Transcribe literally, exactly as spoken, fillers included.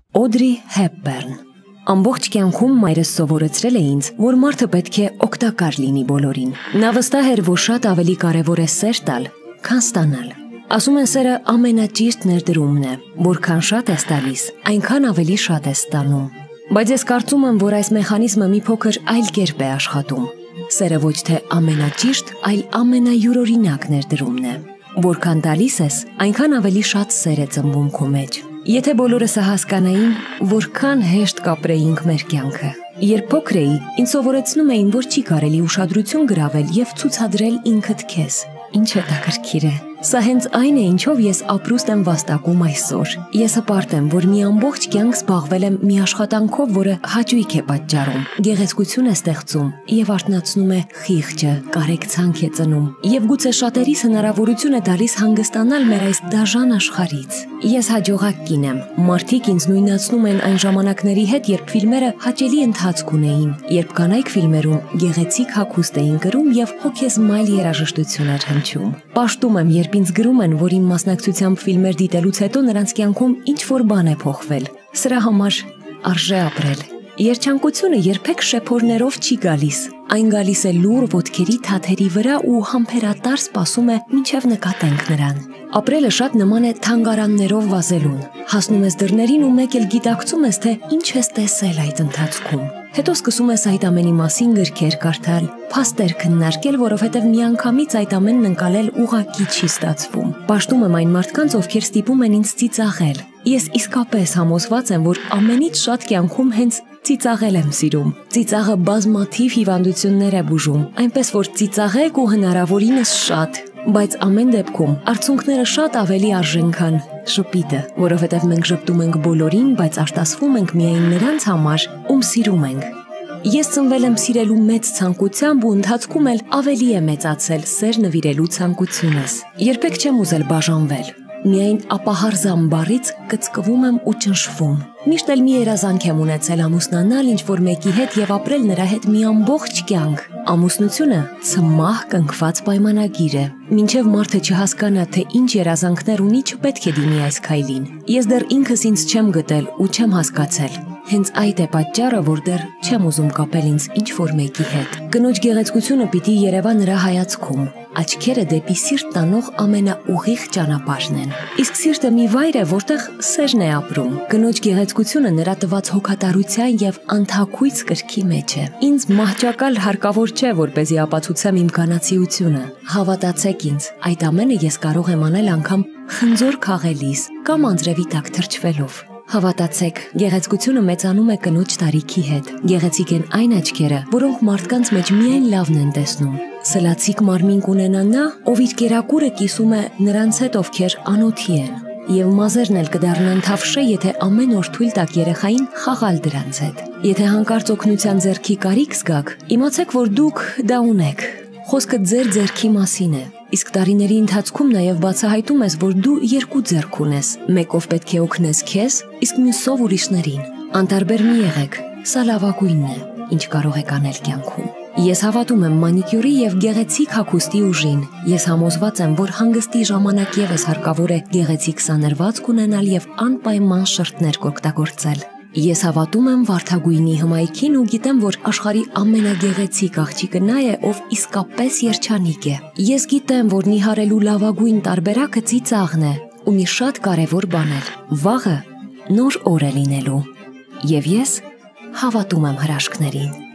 Օդրի Հեփբերն Ամբողջ կյանքում մայրս սովորեցրել է ինձ, որ մարդը պետք է օգտակար լինի բոլորին։ Նա վստահ էր, որ շատ ավելի կարևոր է սեր տալ, քան ստանալ։ Ասում են, սերը ամենաճիշտ ներդրումն է, որքան շատ ես տալիս, այնքան ավելի շատ ես ստանում։ Բայց ես կարծում եմ, որ այս մեխանիզմը մի փոքր այլ կերպ է աշխատում։ Սերը ոչ թե ամենաճիշտ, այլ ամենայուրօրինակ ներդրումն է։ Որքան տալիս ես, այնքան ավելի շատ սեր է ծնվում քո մեջ։ Եթե բոլորս հասկանային, որքան հեշտ կապրեինք մեր կյանքը։ Երբ փոքր էի, ինձ սովորեցնում էին, որ չի կարելի ուշադրություն գրավել եւ ցուցադրել ինքդ քեզ։ Ինչ հետաքրքիր է։ Սա հենց այն է, ինչով ես ապրուստ եմ վաստակում այսօր։ Ես հպարտ եմ, որ մի ամբողջ կյանք զբաղվել եմ մի աշխատանքով, որը հաճույք է պատճառում, գեղեցկություն է ստեղծում եւ արթնացնում է խիղճը, կարեկցանք է ծնում եւ գուցե շատերիս հնարավորություն է տալիս հանգստանալ մեր այս դաժան աշխարհից։ Ես հաջողակ կին եմ։ Մարդիկ ինձ նույնացնում են այն ժամանակների հետ, երբ ֆիլմերը հաճելի ընթացք ունեին, երբ կանայք ֆիլմերում գեղեցիկ հագուստ էին կրում եւ հոգեզմայլ երաժշտություն էր հնչում։ Պաշտում եմ, երբ ինձ գրում են, որ իմ մասնակցությամբ ֆիլմեր դիտելուց հետո նրանց կյանքում ինչ-որ բան է փոխվել։ Սրա համար արժե ապրել։ Երջանկությունը երբեք շեփորներով չի գալիս։ Այն գալիս է լուռ ոտքերի թաթերի վրա ու համբերատար սպասում է, մինչև նկատենք նրան։ Ապրելը շատ նման է թանգարաններով վազելուն։ Հասնում ես դռներին ու մեկ էլ գիտակցում ես, թե ինչ ես տեսել այդ ընթացքում։ Հետո սկսում ես այդ ամենի մասին գրքեր կարդալ, փաստեր քննարկել, որովհետև միանգամից այդ ամենն ընկալել ուղղակի չի ստացվում։ Պաշտում եմ այն մարդկանց, ովքեր ստիպում են ինձ ծիծաղել։ Ես իսկապես համոզված եմ, որ ամենից շատ կյանքում հենց ծիծաղել եմ սիրում։ Ծիծաղը բազմաթիվ հիվանդություններ է բուժում, այնպես որ ծիծաղեք ու հնարավորինս շատ, բայց ամեն դեպքում արցունքները շատ ավելի արժեն, քան շփիտը, որովհետև մենք ժպտում ենք բոլորին, բայց արտասվում ենք միայն նրանց համար, ում սիրում ենք։ Ես ծնվել եմ սիրելու մեծ ցանկությամբ ու ընթացքում էլ ավելի է մեծացել սեր նվիրելու ցանկությունս։ Երբեք չեմ ուզել բաժանվել։ Միայն ապահարզան բառից կծկվում եմ ու ճնշվում։ Միշտ էլ մի երազանք եմ ունեցել ամուսնանալ ինչ-որ մեկի հետ եւ ապրել նրա հետ մի ամբողջ կյանք։ Ամուսնությունը ցմահ կնքված պայմանագիր է։ Մինչև մարդը չհասկանա, թե ինչ երազանքներ ունի, չպետք է դիմի այս քայլին։ Ես դեռ ինքս ինձ չեմ գտել ու չեմ հասկացել։ Հենց այդ է պատճառը, որ դեռ չեմ ուզում կապել ինձ ինչ-որ մեկի հետ։ Կնոջ գեղեցկությունը պիտի երևա նրա հայացքում։ Աչքերը դեպի սիրտ տանող ամենաուղիղ ճանապարհն են։ Իսկ սիրտը մի վայր է, որտեղ սերն է ապրում։ Կնոջ գեղեցկությունը նրա տված հոգատարության եւ անթաքույց կրքի մեջ է։ Ինձ մահճակալ հարկավոր չէ, որպեսզի ապացուցեմ իմ կանացիությունը։ Հավատացեք ինձ, այդ ամենը ես կարող եմ անել անգամ խնձոր քաղելիս կամ անձրևի տակ թրջվելով։ Հավատացեք, գեղեցկությունը մեծանում է կնոջ տարիքի հետ։ Գեղեցիկ են այն աչքերը, որոնք մարդկանց մեջ միայն լավն են տեսնում։ Սլացիկ մարմին կունենա նա, ով իր կերակուրը կիսում է նրանց հետ, ովքեր անոթի են։ Եվ մազերն էլ կդառնան թավշե, եթե ամեն օր թույլ տաք երեխային խաղալ դրանց հետ։ Եթե հանկարծ օգնության ձեռքի կարիք զգաք, իմացեք, որ դուք դա ունեք։ Խոսքը ձեր ձեռքի մասին է։ Իսկ տարիների ընթացքում նաև բացահայտում ես, որ դու երկու ձեռք ունես, մեկով պետք է օգնես քեզ, իսկ մյուսով ուրիշներին։ Անտարբեր մի եղեք, սա լավագույնն է, ինչ կարող եք անել կյանքում։ Ես հավատում եմ մանիկյուրի եւ գեղեցիկ հագուստի ուժին։ Ես համոզված եմ, որ հանգստի ժամանակ ևս հարկավոր է գեղեցիկ սանրվածք ունենալ եւ անպայման շրթներ օգտագործել։ Ես հավատում եմ վարդագույնի հմայքին ու գիտեմ, որ աշխարհի ամենագեղեցիկ աղջիկը նա է, ով իսկապես երջանիկ է։ Ես գիտեմ, որ նիհարելու լավագույն տարբերակը ծիծաղն է ու մի շատ կարևոր բան է։ Վաղը նոր օր է լինելու։ Եվ ես հավատում եմ հրաշքներին։